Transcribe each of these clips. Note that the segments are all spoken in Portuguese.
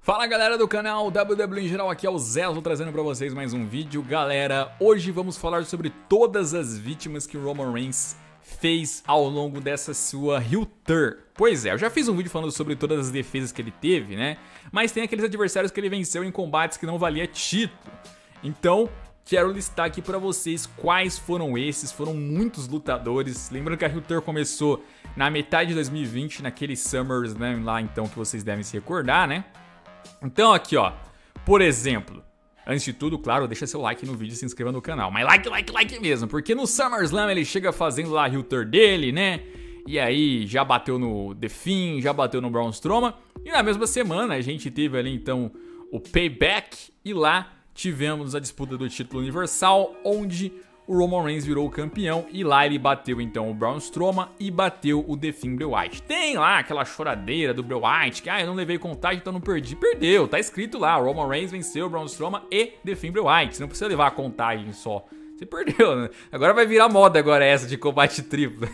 Fala galera do canal WWE em geral, aqui é o Zezo trazendo pra vocês mais um vídeo. Galera, hoje vamos falar sobre todas as vítimas que o Roman Reigns fez ao longo dessa sua heel turn. Pois é, eu já fiz um vídeo falando sobre todas as defesas que ele teve, né? Mas tem aqueles adversários que ele venceu em combates que não valia título. Então, quero listar aqui pra vocês quais foram esses. Foram muitos lutadores. Lembrando que a heel turn começou na metade de 2020, naquele Summers, né? Lá então que vocês devem se recordar, né? Então aqui ó, por exemplo, antes de tudo, claro, deixa seu like no vídeo e se inscreva no canal. Mas like mesmo, porque no SummerSlam ele chega fazendo lá a heel turn dele, né? E aí já bateu no The Fiend, já bateu no Braun Strowman. E na mesma semana a gente teve ali então o Payback e lá tivemos a disputa do título universal, onde o Roman Reigns virou o campeão e lá ele bateu então o Braun Strowman e bateu o The Fiend Bray Wyatt. Tem lá aquela choradeira do Bray Wyatt, que eu não levei contagem, então não perdi. Perdeu, tá escrito lá, o Roman Reigns venceu o Braun Strowman e The Fiend Bray Wyatt. Você não precisa levar a contagem só, você perdeu, né? Agora vai virar moda agora essa de combate triplo.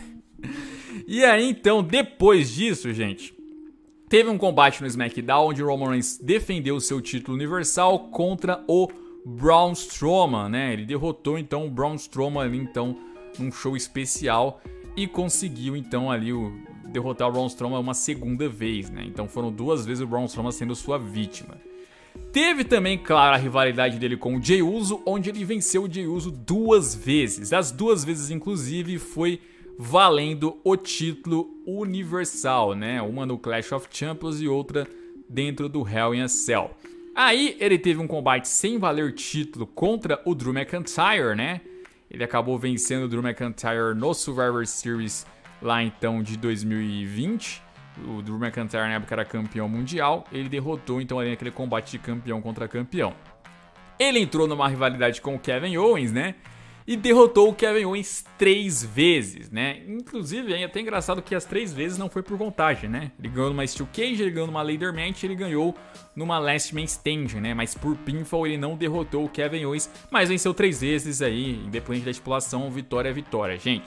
E aí então, depois disso, gente, teve um combate no SmackDown onde o Roman Reigns defendeu o seu título universal contra o Braun Strowman, né? Ele derrotou então o Braun Strowman ali então num show especial e conseguiu então ali derrotar o Braun Strowman uma segunda vez, né? Então foram duas vezes o Braun Strowman sendo sua vítima. Teve também, claro, a rivalidade dele com o Jey Uso, onde ele venceu o Jey Uso duas vezes. As duas vezes, inclusive, foi valendo o título universal, né? Uma no Clash of Champions e outra dentro do Hell in a Cell. Aí ele teve um combate sem valer título contra o Drew McIntyre, né? Ele acabou vencendo o Drew McIntyre no Survivor Series lá então de 2020. O Drew McIntyre na época era campeão mundial. Ele derrotou então ali naquele combate de campeão contra campeão. Ele entrou numa rivalidade com o Kevin Owens, né? E derrotou o Kevin Owens 3 vezes, né? Inclusive, é até engraçado que as 3 vezes não foi por contagem, né? Ele ganhou numa Steel Cage, ele ganhou numa Ladder Match, ele ganhou numa Last Man Standing, né? Mas por pinfall ele não derrotou o Kevin Owens, mas venceu 3 vezes aí, independente da estipulação, vitória é vitória, gente.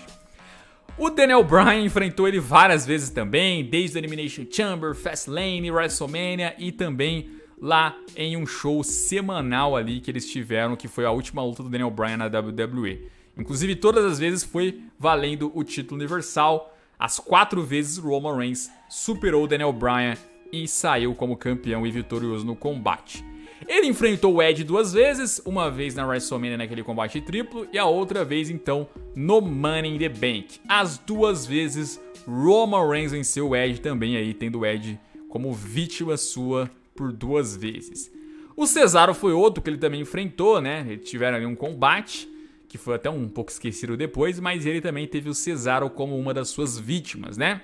O Daniel Bryan enfrentou ele várias vezes também, desde o Elimination Chamber, Fastlane, WrestleMania e também lá em um show semanal ali que eles tiveram, que foi a última luta do Daniel Bryan na WWE. Inclusive, todas as vezes foi valendo o título universal. As 4 vezes o Roman Reigns superou o Daniel Bryan e saiu como campeão e vitorioso no combate. Ele enfrentou o Edge 2 vezes, uma vez na WrestleMania naquele combate triplo e a outra vez então no Money in the Bank. As 2 vezes Roman Reigns venceu o Edge também aí, tendo o Edge como vítima sua por 2 vezes. O Cesaro foi outro que ele também enfrentou, né? Eles tiveram ali um combate, que foi até um pouco esquecido depois, mas ele também teve o Cesaro como uma das suas vítimas, né?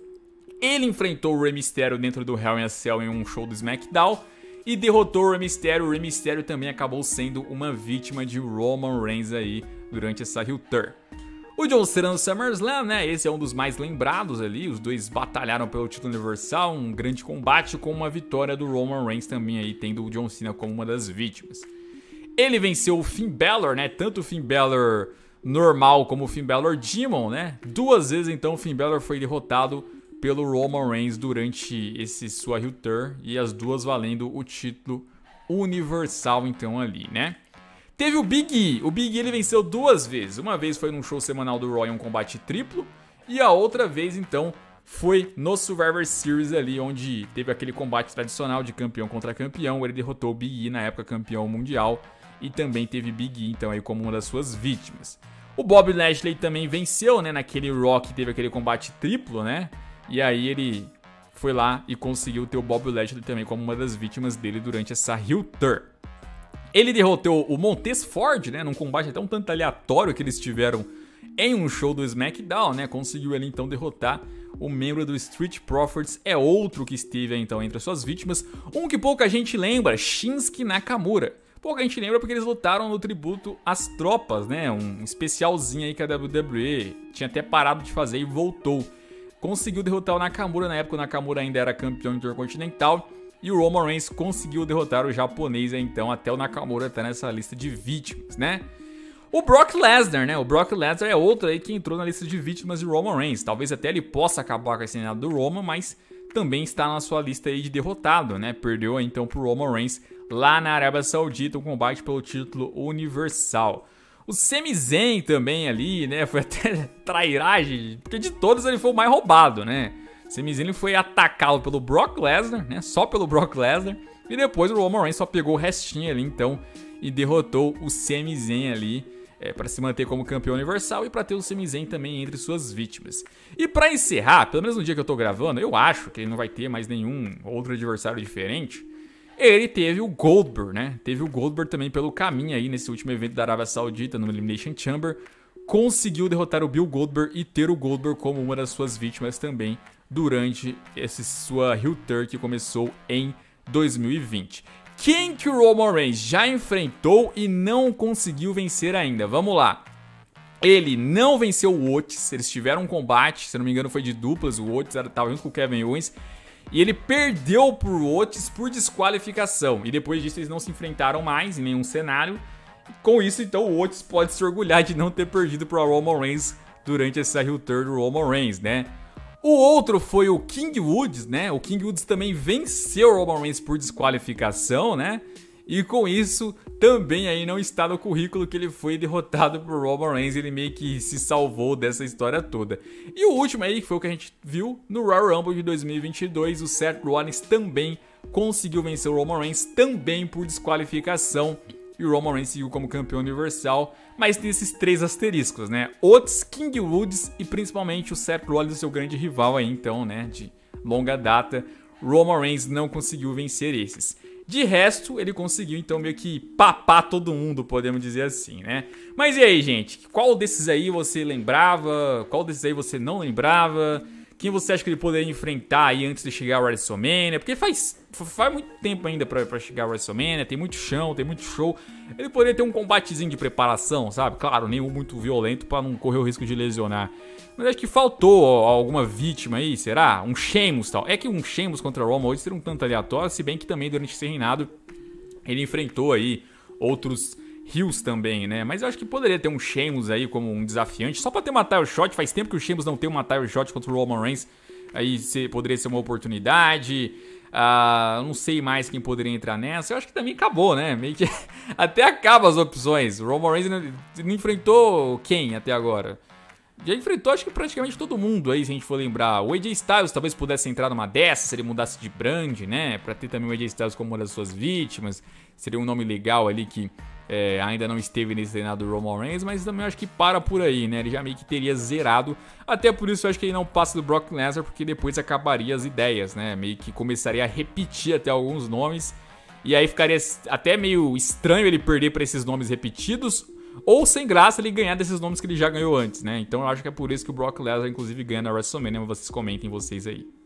Ele enfrentou o Rey Mysterio dentro do Hell in a Cell em um show do SmackDown e derrotou o Rey Mysterio. O Rey Mysterio também acabou sendo uma vítima de Roman Reigns aí durante essa heel turn. O John Cena no SummerSlam, né? Esse é um dos mais lembrados ali. Os dois batalharam pelo título universal, um grande combate com uma vitória do Roman Reigns também aí, tendo o John Cena como uma das vítimas. Ele venceu o Finn Balor, né? Tanto o Finn Balor normal como o Finn Balor Demon, né? 2 vezes então o Finn Balor foi derrotado pelo Roman Reigns durante esse sua heel turn e as 2 valendo o título universal então ali, né? Teve o Big E. O Big E ele venceu 2 vezes. Uma vez foi num show semanal do Raw em um combate triplo. E a outra vez, então, foi no Survivor Series ali, onde teve aquele combate tradicional de campeão contra campeão. Ele derrotou o Big E, na época campeão mundial. E também teve Big E, então, aí como uma das suas vítimas. O Bobby Lashley também venceu, né? Naquele Raw que teve aquele combate triplo, né? E aí ele foi lá e conseguiu ter o Bobby Lashley também como uma das vítimas dele durante essa heel turn. Ele derrotou o Montez Ford, né, num combate até um tanto aleatório que eles tiveram em um show do SmackDown, né, conseguiu ele então derrotar o membro do Street Profits, é outro que esteve então entre as suas vítimas, um que pouca gente lembra, Shinsuke Nakamura. Pouca gente lembra porque eles lutaram no tributo às tropas, né, um especialzinho aí que a WWE tinha até parado de fazer e voltou. Conseguiu derrotar o Nakamura, na época o Nakamura ainda era campeão intercontinental. E o Roman Reigns conseguiu derrotar o japonês, então até o Nakamura tá nessa lista de vítimas, né? O Brock Lesnar, né? O Brock Lesnar é outro aí que entrou na lista de vítimas de Roman Reigns. Talvez até ele possa acabar com esse reinado do Roman, mas também está na sua lista aí de derrotado, né? Perdeu então pro Roman Reigns lá na Arábia Saudita, um combate pelo título universal. O Sami Zayn também ali, né? Foi até trairagem, porque de todos ele foi o mais roubado, né? O Sami Zayn foi atacado pelo Brock Lesnar, né? Só pelo Brock Lesnar. E depois o Roman Reigns só pegou o restinho ali, então, e derrotou o Sami Zayn ali, para se manter como campeão universal e para ter o Sami Zayn também entre suas vítimas. E para encerrar, pelo menos no dia que eu tô gravando, eu acho que ele não vai ter mais nenhum outro adversário diferente. Ele teve o Goldberg, né? Teve o Goldberg também pelo caminho aí nesse último evento da Arábia Saudita, no Elimination Chamber. Conseguiu derrotar o Bill Goldberg e ter o Goldberg como uma das suas vítimas também durante essa sua heel turn que começou em 2020. Quem que o Roman Reigns já enfrentou e não conseguiu vencer ainda? Vamos lá. Ele não venceu o Otis, eles tiveram um combate, se não me engano foi de duplas, o Otis estava junto com o Kevin Owens. E ele perdeu pro Otis por desqualificação. E depois disso eles não se enfrentaram mais em nenhum cenário. Com isso, então, o Otis pode se orgulhar de não ter perdido pro Roman Reigns durante essa heel turn do Roman Reigns, né? O outro foi o King Woods, né? O King Woods também venceu o Roman Reigns por desqualificação, né? E com isso, também aí não está no currículo que ele foi derrotado por Roman Reigns. Ele meio que se salvou dessa história toda. E o último aí, que foi o que a gente viu no Royal Rumble de 2022, o Seth Rollins também conseguiu vencer o Roman Reigns, também por desqualificação. E o Roman Reigns seguiu como campeão universal, mas tem esses 3 asteriscos, né? Otis, King Woods e principalmente o Seth Rollins, o seu grande rival aí, então, né? De longa data. Roman Reigns não conseguiu vencer esses. De resto, ele conseguiu, então, meio que papar todo mundo, podemos dizer assim, né? Mas e aí, gente? Qual desses aí você lembrava? Qual desses aí você não lembrava? Quem você acha que ele poderia enfrentar aí antes de chegar ao WrestleMania? Porque faz muito tempo ainda pra chegar ao WrestleMania, tem muito chão, tem muito show. Ele poderia ter um combatezinho de preparação, sabe? Claro, nenhum muito violento pra não correr o risco de lesionar. Mas acho que faltou alguma vítima aí, será? Um Sheamus e tal. É que um Sheamus contra o Roman hoje seria um tanto aleatório, se bem que também durante esse reinado ele enfrentou aí outros heels também, né? Mas eu acho que poderia ter um Sheamus aí como um desafiante, só pra ter uma title shot. Faz tempo que o Sheamus não tem uma title shot contra o Roman Reigns. Aí poderia ser uma oportunidade. Não sei mais quem poderia entrar nessa. Eu acho que também acabou, né? Meio que até acaba as opções. O Roman Reigns não enfrentou quem até agora? Já enfrentou, acho que praticamente todo mundo aí, se a gente for lembrar. O AJ Styles talvez pudesse entrar numa dessas, se ele mudasse de brand, né? Pra ter também o AJ Styles como uma das suas vítimas. Seria um nome legal ali que ainda não esteve nesse treinado do Roman Reigns, mas também acho que para por aí, né? Ele já meio que teria zerado. Até por isso eu acho que ele não passa do Brock Lesnar, porque depois acabaria as ideias, né? Meio que começaria a repetir até alguns nomes. E aí ficaria até meio estranho ele perder para esses nomes repetidos, ou sem graça ele ganhar desses nomes que ele já ganhou antes, né? Então eu acho que é por isso que o Brock Lesnar inclusive ganha na WrestleMania, mas vocês comentem vocês aí.